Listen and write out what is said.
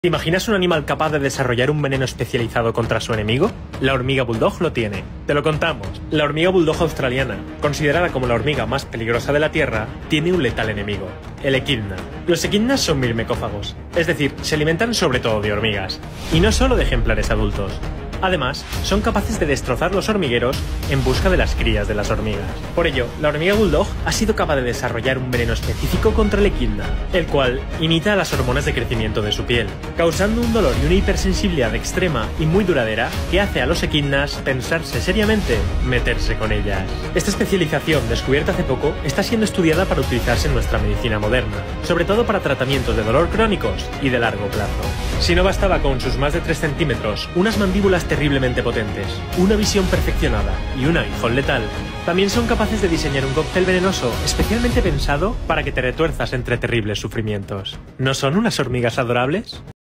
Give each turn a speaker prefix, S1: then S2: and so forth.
S1: ¿Te imaginas un animal capaz de desarrollar un veneno especializado contra su enemigo? La hormiga bulldog lo tiene. Te lo contamos. La hormiga bulldog australiana, considerada como la hormiga más peligrosa de la Tierra, tiene un letal enemigo, el equidna. Los equidnas son mirmecófagos, es decir, se alimentan sobre todo de hormigas, y no solo de ejemplares adultos. Además, son capaces de destrozar los hormigueros en busca de las crías de las hormigas. Por ello, la hormiga bulldog ha sido capaz de desarrollar un veneno específico contra el equidna, el cual imita las hormonas de crecimiento de su piel, causando un dolor y una hipersensibilidad extrema y muy duradera que hace a los equidnas pensarse seriamente meterse con ellas. Esta especialización, descubierta hace poco, está siendo estudiada para utilizarse en nuestra medicina moderna, sobre todo para tratamientos de dolor crónicos y de largo plazo. Si no bastaba con sus más de 3 centímetros, unas mandíbulas terriblemente potentes, una visión perfeccionada y un aguijón letal, también son capaces de diseñar un cóctel venenoso especialmente pensado para que te retuerzas entre terribles sufrimientos. ¿No son unas hormigas adorables?